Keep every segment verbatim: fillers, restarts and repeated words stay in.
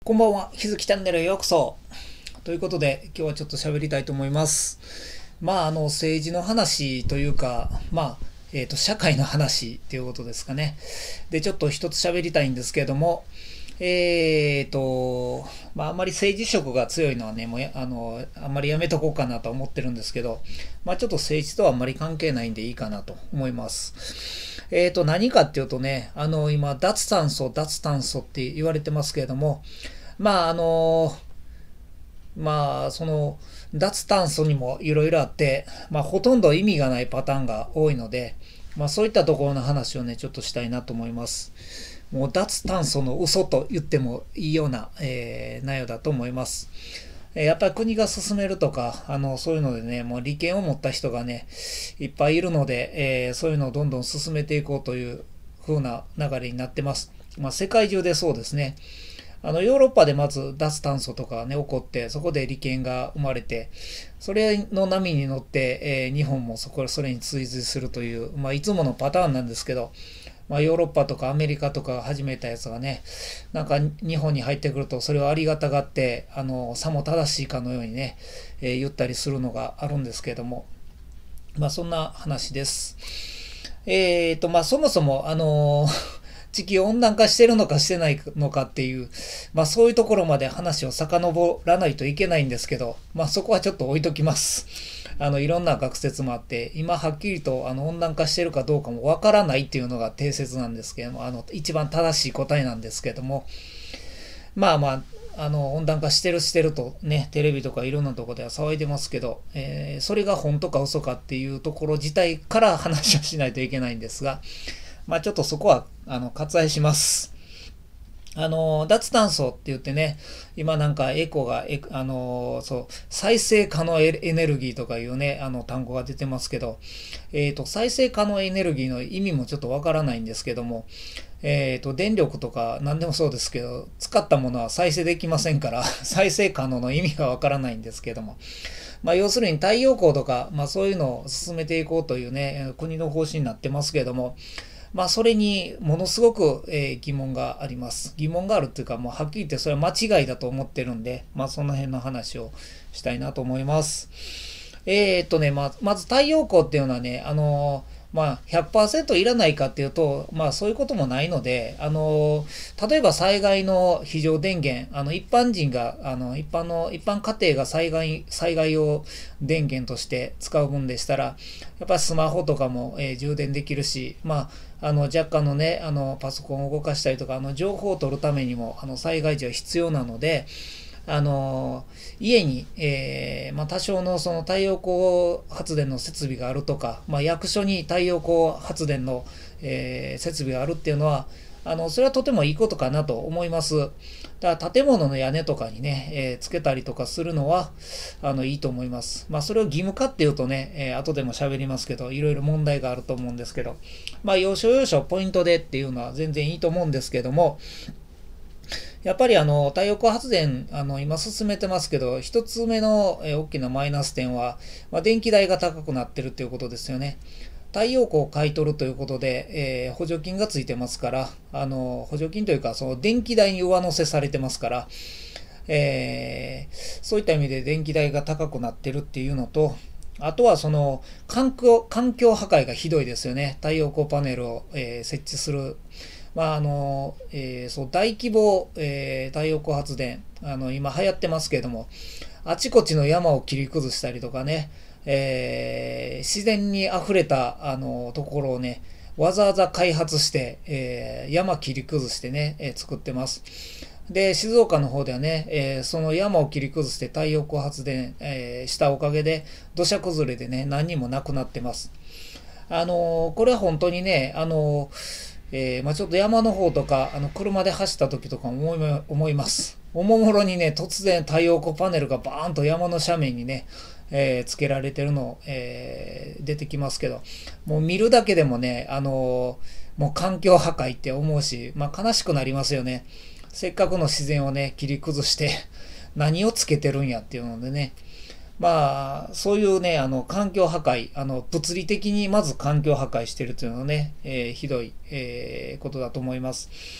こんばんは、ひづきチャンネルへようこそ。ということで、今日はちょっと喋りたいと思います。まあ、あの、政治の話というか、まあ、えっと、社会の話っていうことですかね。で、ちょっと一つ喋りたいんですけれども、えっと、まあ、あんまり政治色が強いのはね、もうや、あの、あんまりやめとこうかなと思ってるんですけど、まあ、ちょっと政治とはあんまり関係ないんでいいかなと思います。えっと、何かっていうとね、あの、今、脱炭素、脱炭素って言われてますけれども、まあ、あの、まあ、その、脱炭素にもいろいろあって、まあ、ほとんど意味がないパターンが多いので、まあ、そういったところの話をね、ちょっとしたいなと思います。もう、脱炭素の嘘と言ってもいいような、えー内容だと思います。えーやっぱり国が進めるとか、あの、そういうのでね、もう利権を持った人がね、いっぱいいるので、えーそういうのをどんどん進めていこうという風な流れになってます。まあ、世界中でそうですね。あの、ヨーロッパでまず脱炭素とかね、起こって、そこで利権が生まれて、それの波に乗って、えー日本もそこ、それに追随するという、まあ、いつものパターンなんですけど、まあ、ヨーロッパとかアメリカとかが始めたやつがね、なんか日本に入ってくると、それをありがたがって、あの、さも正しいかのようにね、えー言ったりするのがあるんですけれども、まあ、そんな話です。えーと、まあ、そもそも、あのー地球温暖化してるのかしてないのかっていう、まあそういうところまで話を遡らないといけないんですけど、まあそこはちょっと置いときます。あの、いろんな学説もあって、今はっきりとあの温暖化してるかどうかもわからないっていうのが定説なんですけども、あの、一番正しい答えなんですけども、まあまあ、あの、温暖化してるしてるとね、テレビとかいろんなとこでは騒いでますけど、えーそれが本当か嘘かっていうところ自体から話をしないといけないんですが、まあちょっとそこは、あの、割愛します。あの、脱炭素って言ってね、今なんかエコが、エあの、そう、再生可能エネルギーとかいうね、あの単語が出てますけど、えっと、再生可能エネルギーの意味もちょっとわからないんですけども、えっと、電力とか何でもそうですけど、使ったものは再生できませんから、再生可能の意味がわからないんですけども、まあ、要するに太陽光とか、まあ、そういうのを進めていこうというね、国の方針になってますけども、まあ、それにものすごく、えー疑問があります。疑問があるっていうか、もうはっきり言ってそれは間違いだと思ってるんで、まあ、その辺の話をしたいなと思います。えーっとね、まあ、まず太陽光っていうのはね、あのーまあ、ひゃくパーセントいらないかっていうと、まあ、そういうこともないので、あのー例えば災害の非常電源、あの、一般人が、あの、一般の、一般家庭が災害、災害用電源として使う分でしたら、やっぱりスマホとかも、えー充電できるし、まあ、あの、若干のね、あの、パソコンを動かしたりとか、あの、情報を取るためにも、あの、災害時は必要なので、あの家に、えーまあ、多少のその太陽光発電の設備があるとか、まあ、役所に太陽光発電の、えー設備があるっていうのは、あのそれはとてもいいことかなと思います。だから建物の屋根とかにね、えーつけたりとかするのはあのいいと思います。まあそれを義務化っていうとね、えー後でも喋りますけど、いろいろ問題があると思うんですけど、まあ要所要所ポイントでっていうのは全然いいと思うんですけども、やっぱりあの太陽光発電、あの今進めてますけど、一つ目のえー大きなマイナス点は、まあ、電気代が高くなってるっていうことですよね。太陽光を買い取るということで、えー補助金がついてますから、あの補助金というか、その電気代に上乗せされてますから、えーそういった意味で電気代が高くなってるっていうのと、あとはその環境、環境破壊がひどいですよね。太陽光パネルを、えー設置する。まああの、えーそう、大規模、えー太陽光発電、あの、今流行ってますけれども、あちこちの山を切り崩したりとかね、えー自然に溢れた、あの、ところをね、わざわざ開発して、えー山切り崩してね、えー作ってます。で、静岡の方ではね、えーその山を切り崩して太陽光発電、えーしたおかげで、土砂崩れでね、何人も亡くなってます。あのーこれは本当にね、あのーえーまあ、ちょっと山の方とか、あの、車で走った時とか思いま思います。おもむろにね、突然太陽光パネルがバーンと山の斜面にね、えーつけられてるの、えー出てきますけど、もう見るだけでもね、あのーもう環境破壊って思うし、まあ、悲しくなりますよね。せっかくの自然をね、切り崩して何をつけてるんやっていうのでね、まあ、そういうね、あの、環境破壊、あの、物理的にまず環境破壊してるというのはね、えーひどい、えーことだと思います。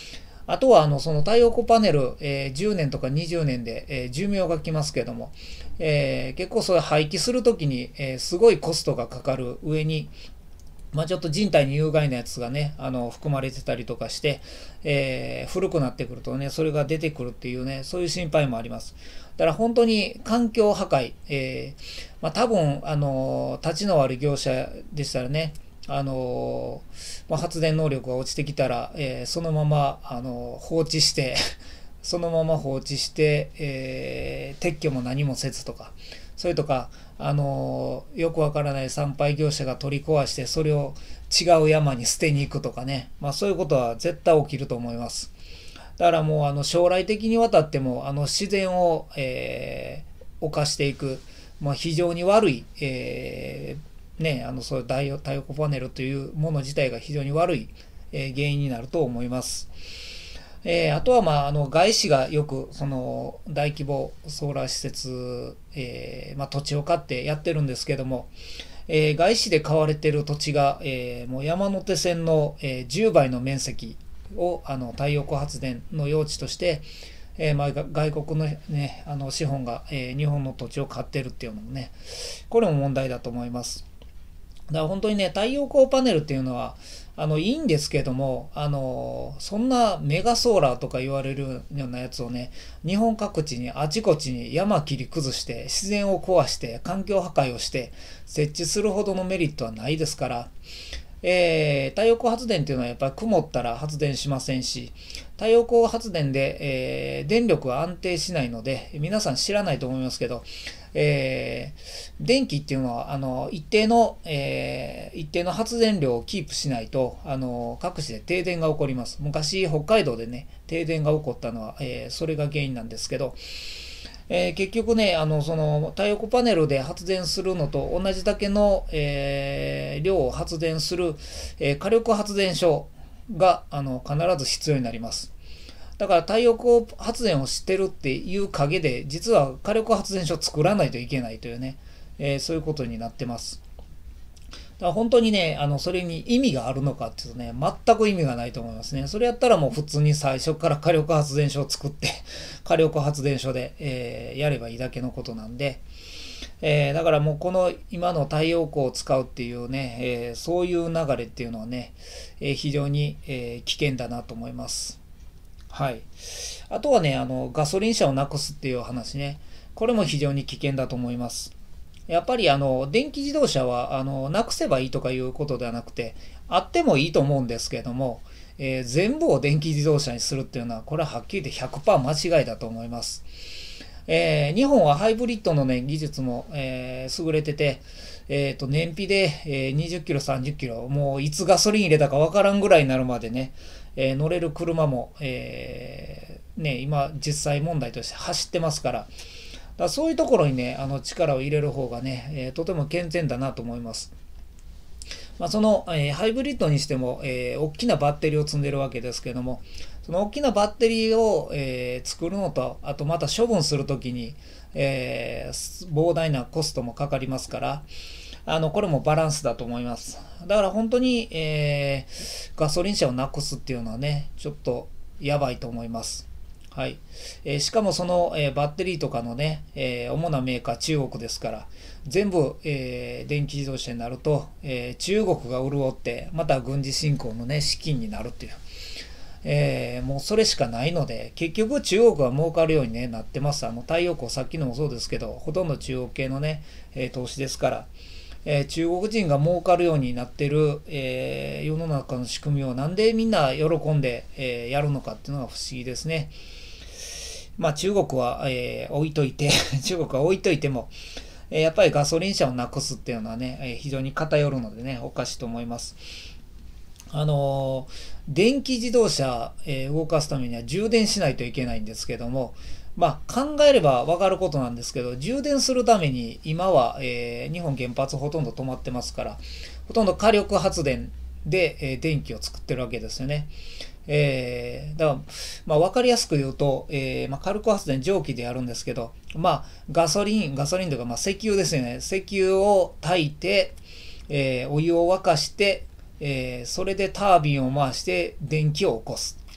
あとはあのその太陽光パネル、えーじゅうねんとかにじゅうねんで、えー寿命が来ますけども、えー結構それ廃棄するときに、えーすごいコストがかかる上に、まあ、ちょっと人体に有害なやつがね、あの含まれてたりとかして、えー古くなってくるとね、それが出てくるっていうね、そういう心配もあります。だから本当に環境破壊、えーまあ、多分、あのー、立ちの悪い業者でしたらね、あのーまあ、発電能力が落ちてきたら、えーそのまま、あのー放置してそのまま放置して、えー撤去も何もせずとか、それとか、あのーよくわからない産廃業者が取り壊して、それを違う山に捨てに行くとかね、まあ、そういうことは絶対起きると思います。だからもうあの将来的にわたってもあの自然を、えー犯していく、まあ、非常に悪い、えーね、あのそういう太陽、太陽光パネルというもの自体が非常に悪い、えー原因になると思います。えーあとは、まあ、あの外資がよくその大規模ソーラー施設、えーまあ、土地を買ってやってるんですけども、えー外資で買われてる土地が、えーもう山手線の、えーじゅうばいの面積をあの太陽光発電の用地として、えーまあ、外国の,、ね、あの資本が、えー日本の土地を買ってるっていうのもね、これも問題だと思います。だから本当にね、太陽光パネルっていうのは、あの、いいんですけども、あの、そんなメガソーラーとか言われるようなやつをね、日本各地にあちこちに山切り崩して、自然を壊して、環境破壊をして、設置するほどのメリットはないですから、えー、太陽光発電っていうのはやっぱり曇ったら発電しませんし、太陽光発電で、えー電力が安定しないので、皆さん知らないと思いますけど、えー電気っていうのはあの一定の、えー一定の発電量をキープしないと、あの各地で停電が起こります。昔北海道でね、停電が起こったのは、えーそれが原因なんですけど、えー結局ね、あのその太陽光パネルで発電するのと同じだけの、えー量を発電する、えー火力発電所があの必ず必要になります。だから太陽光発電をしてるっていう陰で、実は火力発電所を作らないといけないというね、えーそういうことになってます。だから本当にね、あのそれに意味があるのかっていうとね、全く意味がないと思いますね。それやったらもう普通に最初から火力発電所を作って火力発電所で、えーやればいいだけのことなんで、えーだからもうこの今の太陽光を使うっていうね、えーそういう流れっていうのはね、えー非常に、えー危険だなと思います。はい。あとはね、あのガソリン車をなくすっていう話ね、これも非常に危険だと思います。やっぱりあの電気自動車はあのなくせばいいとかいうことではなくて、あってもいいと思うんですけれども、えー全部を電気自動車にするっていうのは、これははっきり言って ひゃくパーセント 間違いだと思います。えー日本はハイブリッドの、ね、技術も、えー優れてて、えーと燃費で、えーにじゅっキロ、さんじゅっキロ、もういつガソリン入れたかわからんぐらいになるまでね、えー乗れる車も、えーね、今実際問題として走ってますから、だからそういうところにね、あの力を入れる方がね、えーとても健全だなと思います。まあ、その、えーハイブリッドにしても、えー大きなバッテリーを積んでるわけですけども、その大きなバッテリーを、えー作るのと、あとまた処分するときに、えー膨大なコストもかかりますから、あのこれもバランスだと思います。だから本当に、えーガソリン車をなくすっていうのはね、ちょっとやばいと思います。はい。えーしかもその、えーバッテリーとかのね、えー主なメーカー中国ですから、全部、えー電気自動車になると、えー中国が潤って、また軍事侵攻のね、資金になるっていう。えーもうそれしかないので、結局中国は儲かるように、ね、なってます。あの太陽光、さっきのもそうですけど、ほとんど中国系のね、えー投資ですから、えー中国人が儲かるようになってる、えー世の中の仕組みをなんでみんな喜んで、えーやるのかっていうのが不思議ですね。まあ中国は、えー置いといて、中国は置いといても、えーやっぱりガソリン車をなくすっていうのはね、えー非常に偏るのでね、おかしいと思います。あのー電気自動車、えー動かすためには充電しないといけないんですけども、まあ考えればわかることなんですけど、充電するために今は、えー日本原発ほとんど止まってますから、ほとんど火力発電で、えー電気を作ってるわけですよね。えー、だから、まあ、わかりやすく言うと、えーまあ、火力発電蒸気でやるんですけど、まあ、ガソリン、ガソリンというか、まあ、石油ですよね。石油を炊いて、えーお湯を沸かして、えーそれでタービンを回して電気を起こす。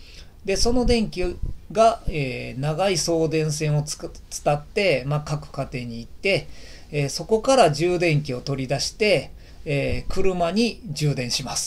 でその電気が、えー、長い送電線をつく伝って、まあ、各家庭に行って、えー、そこから充電器を取り出して、えー、車に充電します。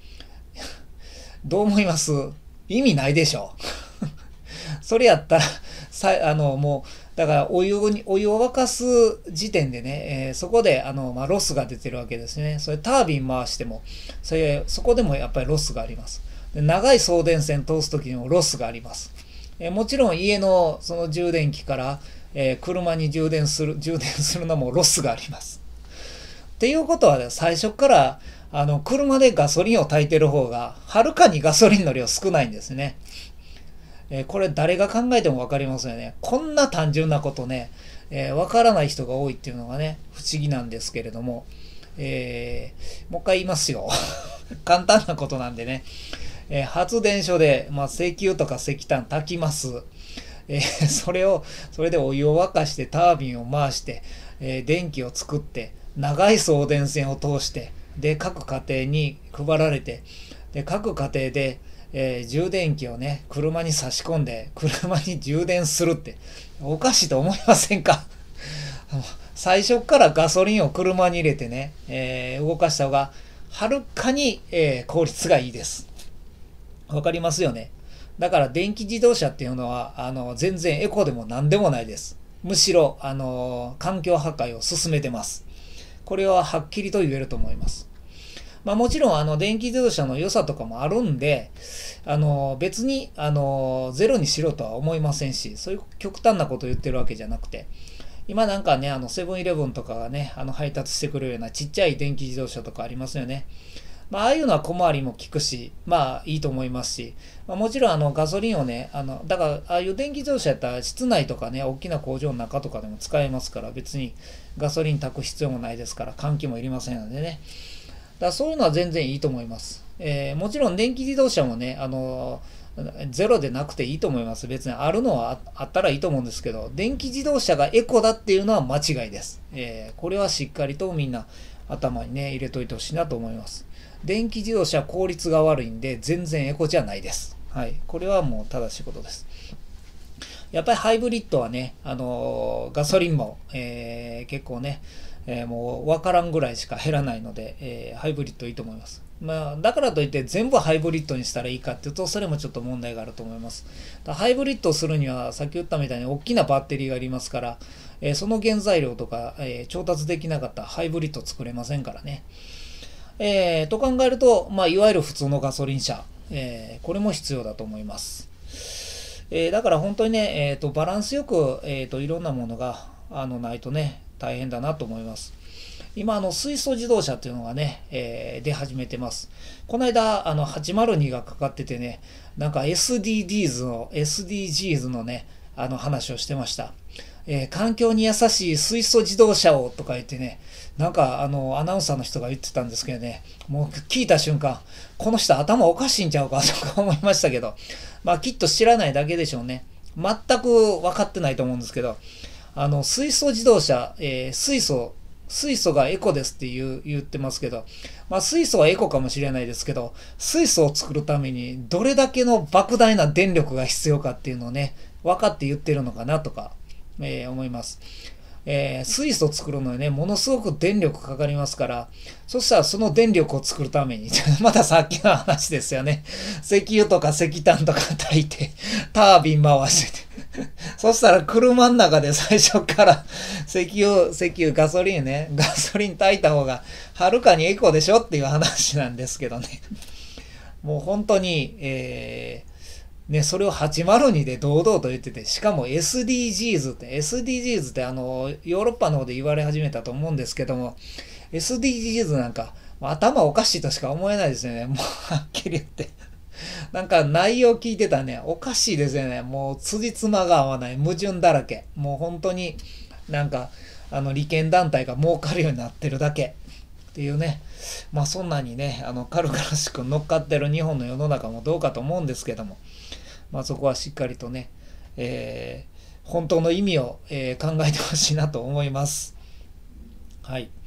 どう思います？意味ないでしょ。それやったらさあのもうだからお湯にお湯を沸かす時点でね、えー、そこであの、まあ、ロスが出てるわけですね。それタービン回してもそれそこでもやっぱりロスがあります。で長い送電線通す時にもロスがあります。えー、もちろん家のその充電器から、えー、車に充電する充電するのもロスがあります。っていうことは、ね、最初からあの車でガソリンを焚いてる方がはるかにガソリンの量少ないんですね。えー、これ誰が考えても分かりますよね。こんな単純なことね、えー、分からない人が多いっていうのがね不思議なんですけれども、えー、もう一回言いますよ。簡単なことなんでね、えー、発電所で、まあ、石油とか石炭炊きます。えー、それをそれでお湯を沸かしてタービンを回して、えー、電気を作って長い送電線を通してで各家庭に配られてで各家庭で、えー、充電器をね車に差し込んで車に充電するっておかしいと思いませんか？最初からガソリンを車に入れてね、えー、動かした方がはるかに、えー、効率がいいです。わかりますよね。だから電気自動車っていうのはあの全然エコでも何でもないです。むしろあの環境破壊を進めてます。これははっきりと言えると思います。まあ、もちろんあの電気自動車の良さとかもあるんで、あの別にあのゼロにしろとは思いませんし、そういう極端なことを言ってるわけじゃなくて、今なんかね、あのセブンイレブンとかがね、あの配達してくれるようなちっちゃい電気自動車とかありますよね。まあ、ああいうのは小回りも効くし、まあいいと思いますし、まあ、もちろんあのガソリンをね、あのだからああいう電気自動車やったら室内とかね、大きな工場の中とかでも使えますから、別にガソリン炊く必要もないですから、換気もいりませんのでね。だからそういうのは全然いいと思います。えー、もちろん電気自動車もね、あのゼロでなくていいと思います。別にあるのはあったらいいと思うんですけど、電気自動車がエコだっていうのは間違いです。えー、これはしっかりとみんな頭にね、入れといてほしいなと思います。電気自動車は効率が悪いんで、全然エコじゃないです。はい。これはもう正しいことです。やっぱりハイブリッドはね、あのー、ガソリンも、えー、結構ね、えー、もう分からんぐらいしか減らないので、えー、ハイブリッドいいと思います。まあ、だからといって全部ハイブリッドにしたらいいかっていうと、それもちょっと問題があると思います。だハイブリッドをするには、さっき言ったみたいに大きなバッテリーがありますから、えー、その原材料とか、えー、調達できなかったらハイブリッド作れませんからね。えー、と考えると、まあ、いわゆる普通のガソリン車、えー、これも必要だと思います。えー、だから本当にね、えーと、バランスよく、えーと、いろんなものがあのないとね、大変だなと思います。今、あの水素自動車っていうのがね、えー、出始めてます。この間、あのはちまるにがかかっててね、なんか エスディージーズ の、エスディージーズ のね、あの話をしてました。えー、環境に優しい水素自動車をとか言ってね、なんかあのアナウンサーの人が言ってたんですけどね、もう聞いた瞬間、この人頭おかしいんちゃうかとか思いましたけど、まあきっと知らないだけでしょうね。全く分かってないと思うんですけど、あの水素自動車、えー、水素、水素がエコですって言う言ってますけど、まあ水素はエコかもしれないですけど、水素を作るためにどれだけの莫大な電力が必要かっていうのをね、分かって言ってるのかなとか、えー、思います。えー、水素を作るのにね、ものすごく電力かかりますから、そしたらその電力を作るために、またさっきの話ですよね。石油とか石炭とか炊いて、タービン回してて。そしたら車の中で最初から石油、石油、ガソリンね、ガソリン炊いた方がはるかにエコでしょっていう話なんですけどね。もう本当に、えーね、それをはちまるにで堂々と言ってて、しかも エスディージーズ って、エスディージーズ ってあの、ヨーロッパの方で言われ始めたと思うんですけども、エスディージーズ なんか、頭おかしいとしか思えないですよね。もう、はっきり言って。なんか内容聞いてたらね、おかしいですよね。もう、辻褄が合わない、矛盾だらけ。もう本当になんか、あの、利権団体が儲かるようになってるだけ。っていうね。まあそんなにね、あの、軽々しく乗っかってる日本の世の中もどうかと思うんですけども、まあ、そこはしっかりとね、えー、本当の意味を、えー、考えてほしいなと思います。はい。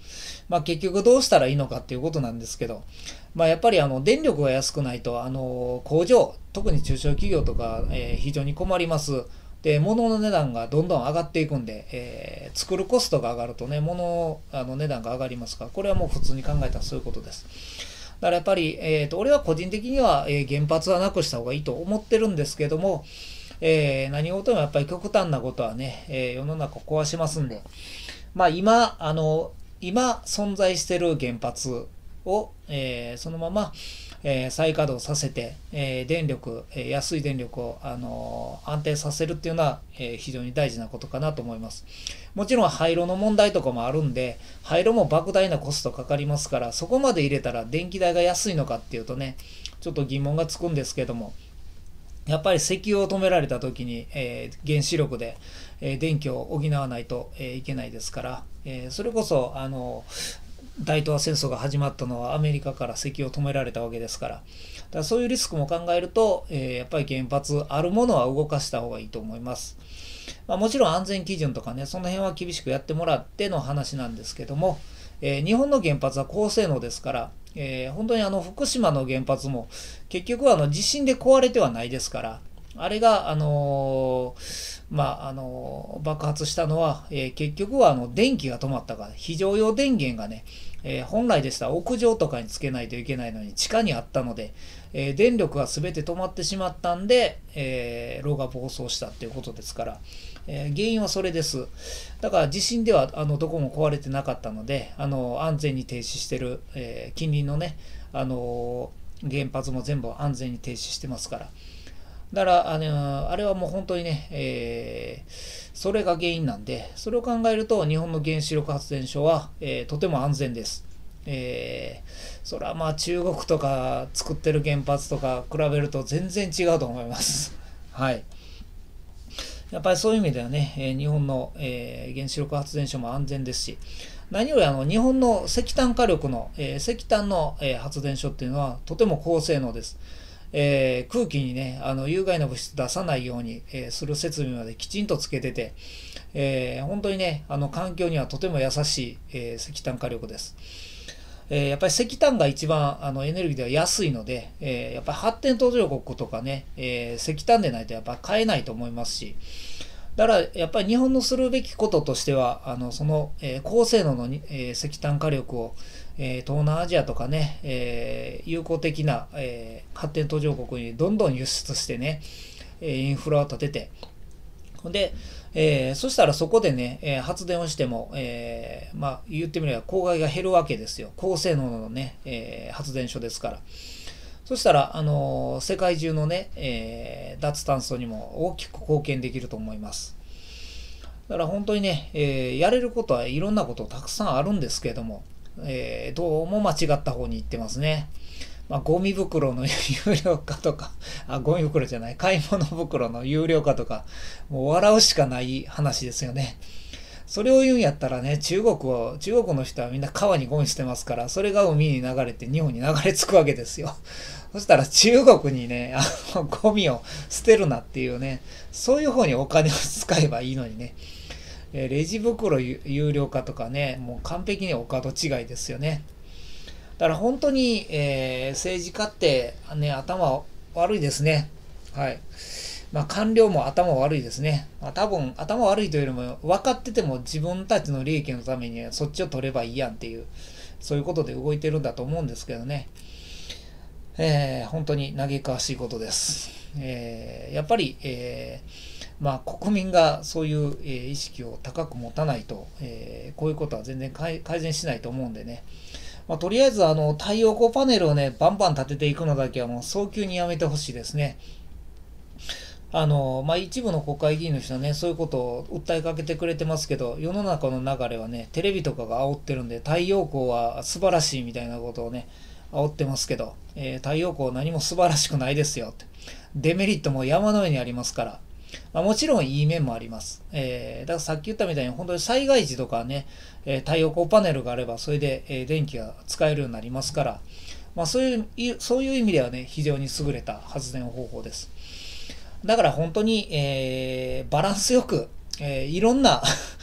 まあ、結局どうしたらいいのかっていうことなんですけど、まあ、やっぱりあの電力が安くないとあの工場、特に中小企業とか、えー非常に困ります。で、物の値段がどんどん上がっていくんで、えー作るコストが上がるとね、物のあの値段が上がりますから、これはもう普通に考えたらそういうことです。だからやっぱり、えーと、俺は個人的には、えー原発はなくした方がいいと思ってるんですけども、えー何事もやっぱり極端なことはね、えー世の中を壊しますんで、まあ今、あの、今存在している原発を、えーそのまま、えー再稼働させて、えー電力、えー安い電力を、あのー安定させるっていうのは、えー非常に大事なことかなと思います。もちろん廃炉の問題とかもあるんで、廃炉も莫大なコストかかりますから、そこまで入れたら電気代が安いのかっていうとね、ちょっと疑問がつくんですけども、やっぱり石油を止められた時に、えー原子力で、えー電気を補わないと、えーいけないですから、えーそれこそあの大東亜戦争が始まったのはアメリカから石油を止められたわけですから、だからそういうリスクも考えると、えーやっぱり原発あるものは動かした方がいいと思います。まあ、もちろん安全基準とかね、その辺は厳しくやってもらっての話なんですけども、えー日本の原発は高性能ですから、えー本当にあの福島の原発も結局はあの地震で壊れてはないですから、あれが、あのーまあ、あのー爆発したのは、えー結局はあの電気が止まったから、非常用電源がね、えー本来でしたら屋上とかにつけないといけないのに地下にあったので、えー電力が全て止まってしまったんで、えー炉が暴走したっていうことですから、えー原因はそれです。だから地震ではあのどこも壊れてなかったので、あの安全に停止してる、えー近隣のね、あのー原発も全部安全に停止してますから。だからあのあれはもう本当にね、えーそれが原因なんで、それを考えると日本の原子力発電所は、えーとても安全です。えーそれはまあ中国とか作ってる原発とか比べると全然違うと思います。はい。やっぱりそういう意味ではね、えー日本の、えー原子力発電所も安全ですし、何よりあの日本の石炭火力の、えー石炭の、えー発電所っていうのはとても高性能です。えー空気にね、あの有害な物質出さないように、えーする設備まできちんとつけてて、えー本当にね、あの環境にはとても優しい、えー石炭火力です。えーやっぱり石炭が一番あのエネルギーでは安いので、えーやっぱり発展途上国とかね、えー石炭でないとやっぱ買えないと思いますし、だからやっぱり日本のするべきこととしては、あのその、えー高性能のに、えー石炭火力を、えー東南アジアとかね、えー友好的な、えー発展途上国にどんどん輸出してね、えーインフラを立てて、で、えーそしたらそこでね、えー発電をしても、えーまあ言ってみれば公害が減るわけですよ。高性能のね、えー発電所ですから。そしたら、あのー世界中のね、えー脱炭素にも大きく貢献できると思います。だから本当にね、えーやれることはいろんなことたくさんあるんですけれども、えーどうも間違った方に行ってますね。まあ、ゴミ袋の有料化とか、あ、ゴミ袋じゃない、買い物袋の有料化とか、もう笑うしかない話ですよね。それを言うんやったらね、中国を、中国の人はみんな川にゴミ捨てますから、それが海に流れて日本に流れ着くわけですよ。そしたら中国にね、あの、ゴミを捨てるなっていうね、そういう方にお金を使えばいいのにね、えレジ袋有料化とかね、もう完璧にお門違いですよね。だから本当に、えー政治家ってね、頭悪いですね。はい。まあ官僚も頭悪いですね。まあ多分頭悪いというよりも分かってても自分たちの利益のためにそっちを取ればいいやんっていう、そういうことで動いてるんだと思うんですけどね。えー本当に嘆かわしいことです。えーやっぱり、えーまあ、国民がそういう、えー意識を高く持たないと、えーこういうことは全然改改善しないと思うんでね。まあ、とりあえずあの太陽光パネルをねバンバン立てていくのだけはもう早急にやめてほしいですね。あのまあ、一部の国会議員の人はねそういうことを訴えかけてくれてますけど、世の中の流れはねテレビとかが煽ってるんで、太陽光は素晴らしいみたいなことをね煽ってますけど、えー太陽光何も素晴らしくないですよって、デメリットも山の上にありますから。まあ、もちろんいい面もあります。えーだからさっき言ったみたいに本当に災害時とかね、えー太陽光パネルがあればそれで、えー電気が使えるようになりますから、まあ、そういういそういう意味ではね非常に優れた発電方法です。だから本当に、えーバランスよく、えーいろんな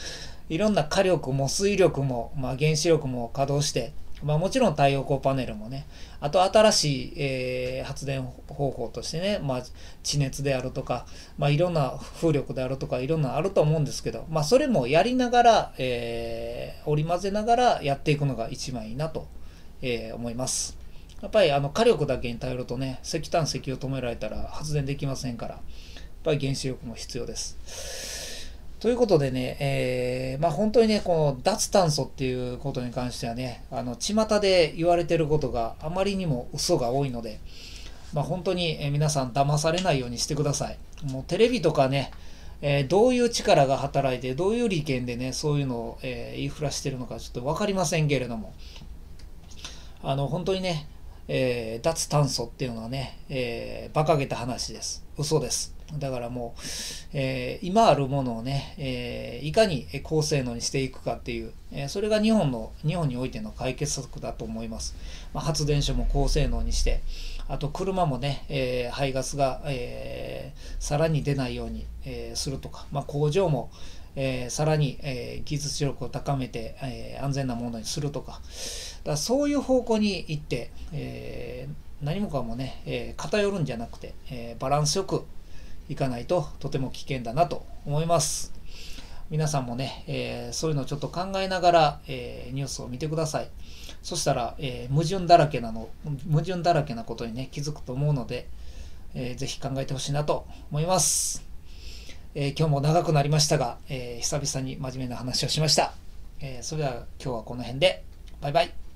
いろんな火力も水力も、まあ、原子力も稼働して、まあ、もちろん太陽光パネルもね、あと新しい、えー発電方法としてね、まあ、地熱であるとか、まあ、いろんな風力であるとかいろんなあると思うんですけど、まあ、それもやりながら、えー織り交ぜながらやっていくのが一番いいなと、えー思います。やっぱりあの火力だけに頼るとね、石炭石油を止められたら発電できませんから、やっぱり原子力も必要です。ということでね、えーまあ、本当にね、この脱炭素っていうことに関してはね、あの巷で言われてることがあまりにも嘘が多いので、まあ、本当に皆さん騙されないようにしてください。もうテレビとかね、えーどういう力が働いて、どういう利権でね、そういうのを、えー言いふらしてるのかちょっと分かりませんけれども、あの本当にね、えー脱炭素っていうのはね、えー馬鹿げた話です。嘘です。だからもう、えー今あるものをね、えーいかに高性能にしていくかっていう、えーそれが日本の、日本においての解決策だと思います。まあ、発電所も高性能にして、あと車もね、えー排ガスが、えーさらに出ないように、えーするとか、まあ、工場も、えーさらに、えー技術力を高めて、えー安全なものにするとか、だからそういう方向に行って、えー何もかもね、えー偏るんじゃなくて、えーバランスよくいかないととても危険だなと思います。皆さんもね、えーそういうのをちょっと考えながら、えーニュースを見てください。そしたら、えー矛盾だらけなの、矛盾だらけなことにね、気づくと思うので、えーぜひ考えてほしいなと思います。えー今日も長くなりましたが、えー久々に真面目な話をしました。えーそれでは今日はこの辺で、バイバイ。